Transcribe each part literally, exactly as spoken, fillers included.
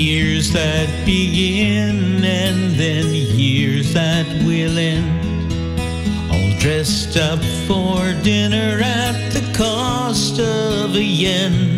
years that begin and then years that will end, all dressed up for dinner at the cost of a yen.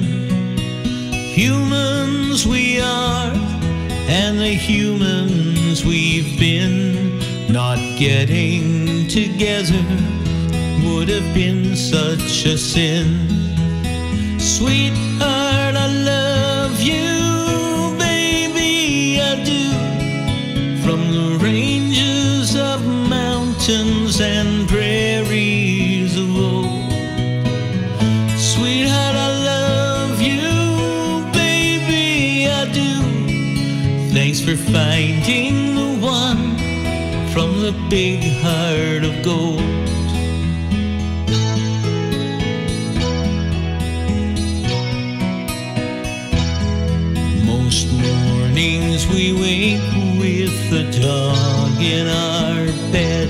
Humans we are, and the humans we've been, not getting together would have been such a sin. Sweetheart, I love you, baby, I do. From the ranges of mountains and prairies of old. Sweetheart, I love you, baby, I do. Thanks for finding the one from the big heart of gold. Most mornings we wake with the dog in our bed,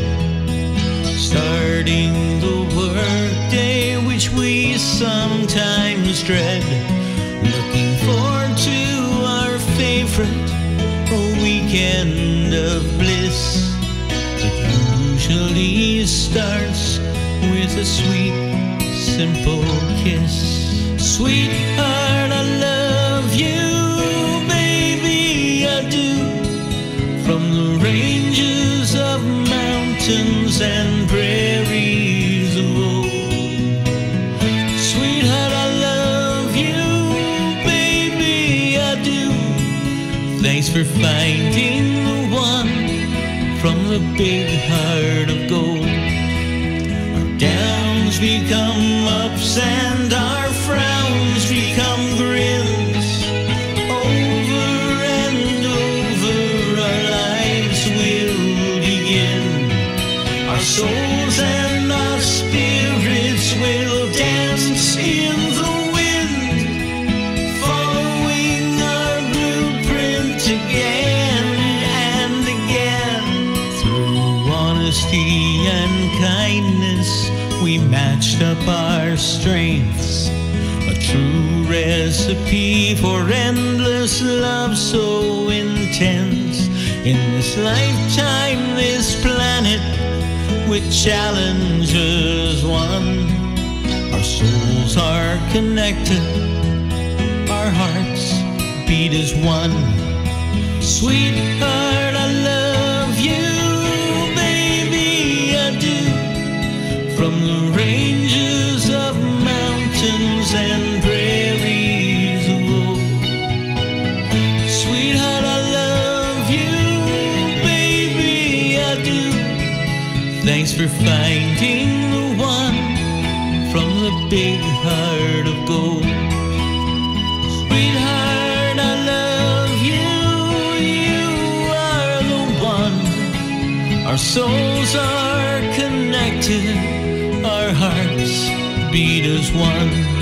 starting the workday which we sometimes dread, looking forward to our favorite weekend of bliss. It usually starts with a sweet, simple kiss. Sweetheart, I love you, baby, I do. From the ranges of mountains and prairies of old. Sweetheart, I love you, baby, I do. Thanks for finding the one from the big heart of gold. Our downs become ups and our frowns become grins. Over and over our lives will begin. Our souls and our spirits will dance in the wind, following our blueprint again and again. Through honesty and kindness we matched up our strengths, a true recipe for endless love so intense. In this lifetime, this planet with challenges won, our souls are connected, our hearts beat as one. Sweetheart, I love you, baby, I do. From the ranges of mountains and prairies of old. Sweetheart, I love you, baby, I do. Thanks for finding the one from the big heart of gold. Sweetheart, I love you, you are the one. Our souls are connected, our hearts beat as one.